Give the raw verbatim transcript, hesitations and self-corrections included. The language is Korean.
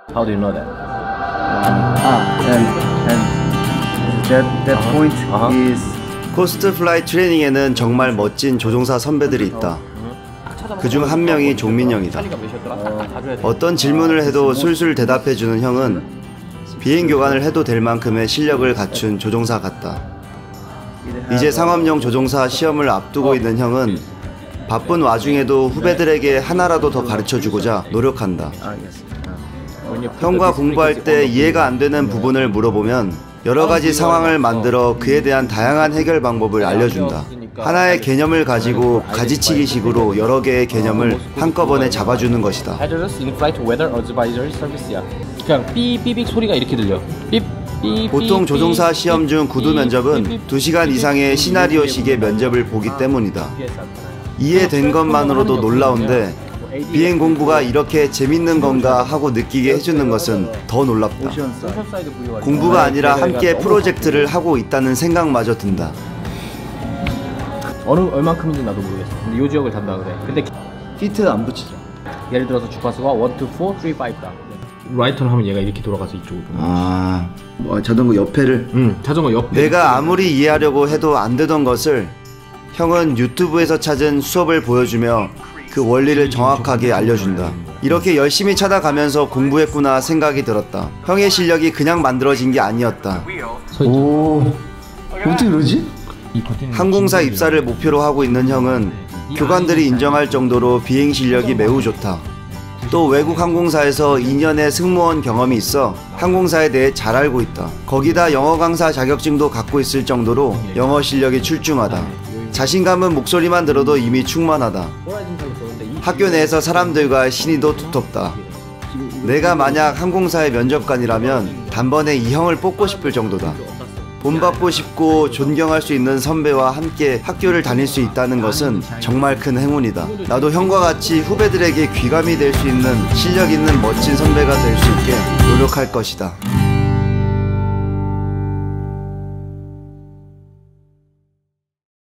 How do you know that? Ah, and and that that Uh-huh. point Uh-huh. is 코스트 플라이 트레이닝에는 정말 멋진 조종사 선배들이 있다. 그중 한 명이 종민형이다. 어떤 질문을 해도 술술 대답해주는 형은 비행 교관을 해도 될 만큼의 실력을 갖춘 조종사 같다. 이제 상업용 조종사 시험을 앞두고 있는 형은 바쁜 와중에도 후배들에게 하나라도 더 가르쳐주고자 노력한다. 형과 공부할 때 이해가 안 되는 부분을 물어보면 여러 가지 상황을 만들어 그에 대한 다양한 해결 방법을 알려준다. 하나의 개념을 가지고 가지치기 식으로 여러 개의 개념을 한꺼번에 잡아주는 것이다. Hazardous in-flight weather advisory service야. 그냥 삐삐빅 소리가 이렇게 들려. 삐 삐. 보통 조종사 시험 중 구두 면접은 두 시간 이상의 시나리오식의 면접을 보기 때문이다. 이해된 것만으로도 놀라운데 비행 공부가 이렇게 재밌는 건가 하고 느끼게 해주는 것은 더 놀랍다. 공부가 아니라 함께 프로젝트를 하고 있다는 생각마저 든다. 어느 얼만큼인지 나도 모르겠어. 근데 요 지역을 단다 그래. 근데 피트 안 붙이죠. 예를 들어서 주파수가 일, 이, 사, 삼, 오다. 라이터를 하면 얘가 이렇게 돌아가서 이쪽으로. 아, 뭐 자전거 옆에를. 응, 자전거 옆에. 내가 아무리 이해하려고 해도 안 되던 것을 형은 유튜브에서 찾은 수업을 보여주며 그 원리를 정확하게 알려준다. 이렇게 열심히 찾아가면서 공부했구나 생각이 들었다. 형의 실력이 그냥 만들어진 게 아니었다. 오, 어떻게 그러지? 항공사 입사를 목표로 하고 있는 형은 교관들이 인정할 정도로 비행 실력이 매우 좋다. 또 외국 항공사에서 이 년의 승무원 경험이 있어 항공사에 대해 잘 알고 있다. 거기다 영어 강사 자격증도 갖고 있을 정도로 영어 실력이 출중하다. 자신감은 목소리만 들어도 이미 충만하다. 학교 내에서 사람들과 신의도 두텁다. 내가 만약 항공사의 면접관이라면 단번에 이 형을 뽑고 싶을 정도다. 본받고 싶고 존경할 수 있는 선배와 함께 학교를 다닐 수 있다는 것은 정말 큰 행운이다. 나도 형과 같이 후배들에게 귀감이 될 수 있는 실력 있는 멋진 선배가 될 수 있게 노력할 것이다.